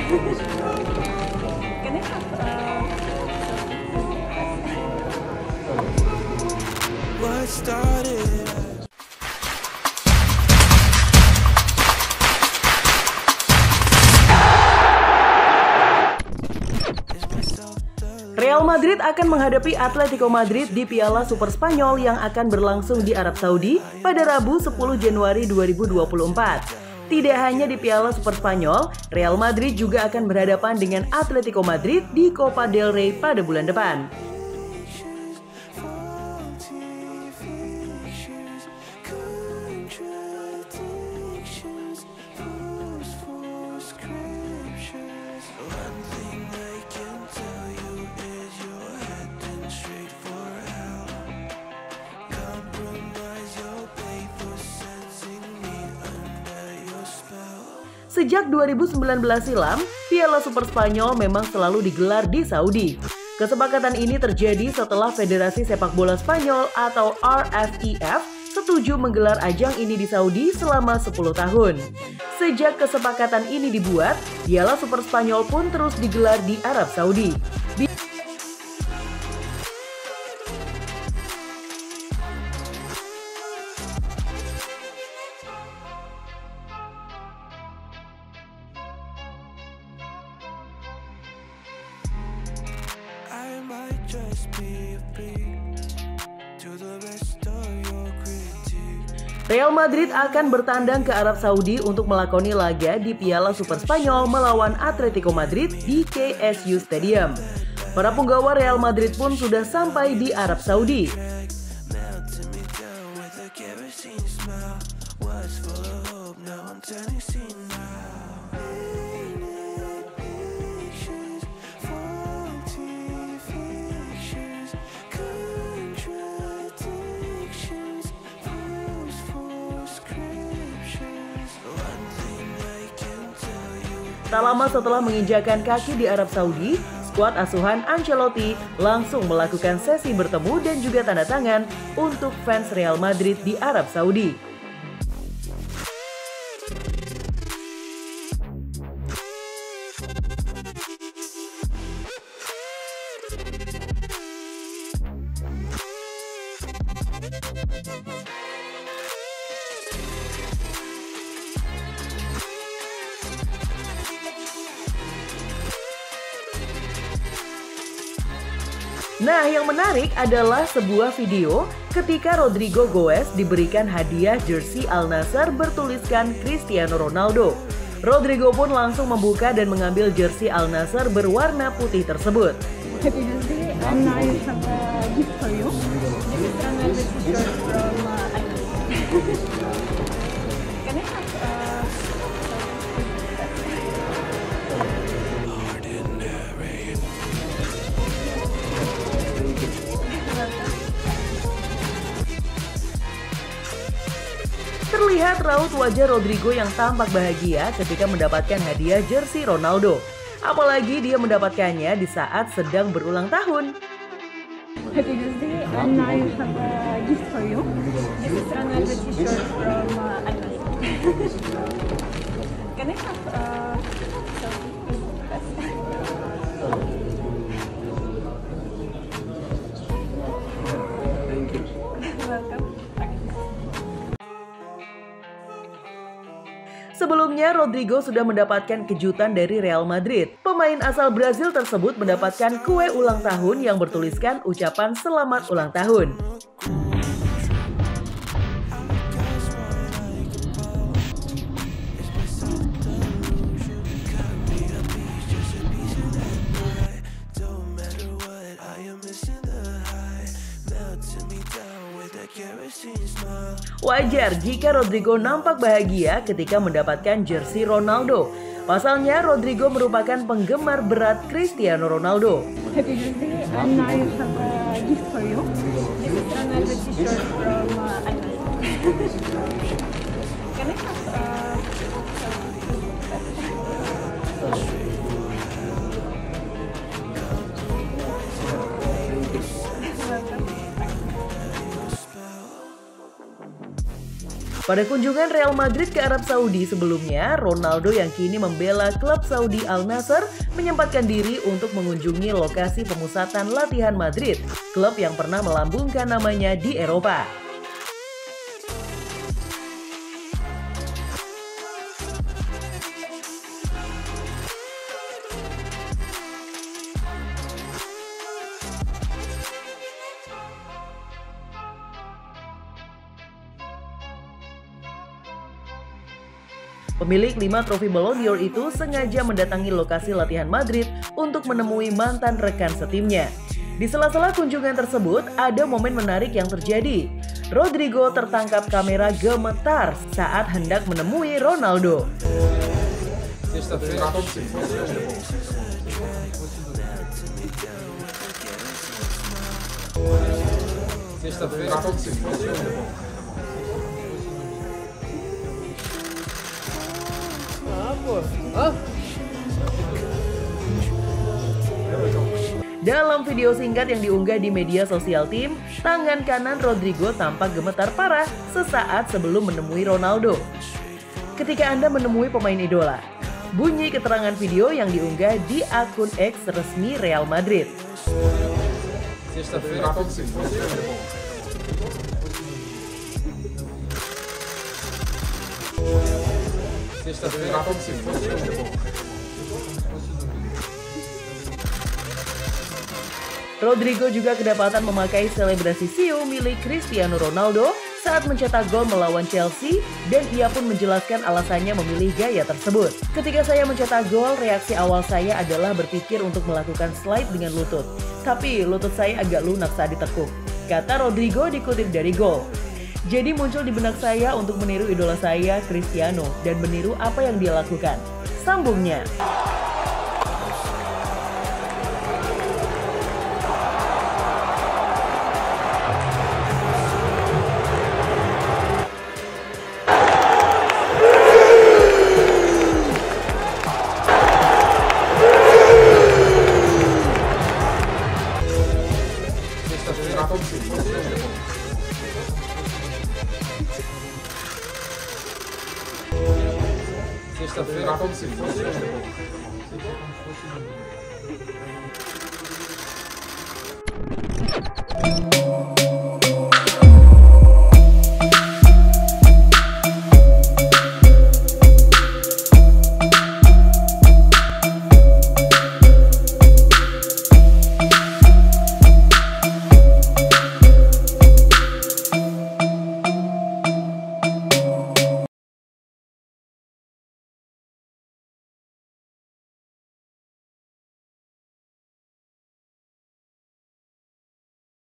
Can I have What started? Real Madrid akan menghadapi Atletico Madrid di Piala Super Spanyol yang akan berlangsung di Arab Saudi pada Rabu 10 Januari 2024. Tidak hanya di Piala Super Spanyol, Real Madrid juga akan berhadapan dengan Atletico Madrid di Copa del Rey pada bulan depan. Sejak 2019 silam, Piala Super Spanyol memang selalu digelar di Saudi. Kesepakatan ini terjadi setelah Federasi Sepak Bola Spanyol atau RFEF setuju menggelar ajang ini di Saudi selama 10 tahun. Sejak kesepakatan ini dibuat, Piala Super Spanyol pun terus digelar di Arab Saudi. Real Madrid akan bertandang ke Arab Saudi untuk melakoni laga di Piala Super Spanyol melawan Atletico Madrid di KSU Stadium. Para punggawa Real Madrid pun sudah sampai di Arab Saudi. Tak lama setelah menginjakan kaki di Arab Saudi, skuad asuhan Ancelotti langsung melakukan sesi bertemu dan juga tanda tangan untuk fans Real Madrid di Arab Saudi. Nah, yang menarik adalah sebuah video ketika Rodrigo Goes diberikan hadiah jersey Al Nassr bertuliskan Cristiano Ronaldo. Rodrigo pun langsung membuka dan mengambil jersey Al Nassr berwarna putih tersebut. Happy birthday, and I have a gift for you. This is another t-shirt from Al Nassr. Can I have Terlihat raut wajah Rodrigo yang tampak bahagia ketika mendapatkan hadiah jersey Ronaldo. Apalagi dia mendapatkannya di saat sedang berulang tahun. Happy birthday, and I have a gift for you. This is another t-shirt from Al Nassr. Can I have Thank you. welcome. Sebelumnya, Rodrigo sudah mendapatkan kejutan dari Real Madrid. Pemain asal Brazil tersebut mendapatkan kue ulang tahun yang bertuliskan ucapan selamat ulang tahun. Wajar jika Rodrigo nampak bahagia ketika mendapatkan jersey Ronaldo. Pasalnya, Rodrigo merupakan penggemar berat Cristiano Ronaldo. Happy birthday, and I have a gift for you. This is another t-shirt from Al Nassr. Can I have welcome. Pada kunjungan Real Madrid ke Arab Saudi sebelumnya, Ronaldo yang kini membela klub Saudi Al Nassr menyempatkan diri untuk mengunjungi lokasi pemusatan latihan Madrid, klub yang pernah melambungkan namanya di Eropa. Pemilik 5 trofi Ballon d'Or itu sengaja mendatangi lokasi latihan Madrid untuk menemui mantan rekan setimnya. Di sela-sela kunjungan tersebut, ada momen menarik yang terjadi. Rodrigo tertangkap kamera gemetar saat hendak menemui Ronaldo. Dalam video singkat yang diunggah di media sosial tim, tangan kanan Rodrigo tampak gemetar parah sesaat sebelum menemui Ronaldo. Ketika Anda menemui pemain idola, bunyi keterangan video yang diunggah di akun X resmi Real Madrid. Rodrigo juga kedapatan memakai selebrasi siu milik Cristiano Ronaldo saat mencetak gol melawan Chelsea, dan ia pun menjelaskan alasannya memilih gaya tersebut. Ketika saya mencetak gol, reaksi awal saya adalah berpikir untuk melakukan slide dengan lutut. Tapi lutut saya agak lunak saat ditekuk, kata Rodrigo dikutip dari Goal. Jadi muncul di benak saya untuk meniru idola saya, Cristiano, dan meniru apa yang dia lakukan, sambungnya. Sexta-feira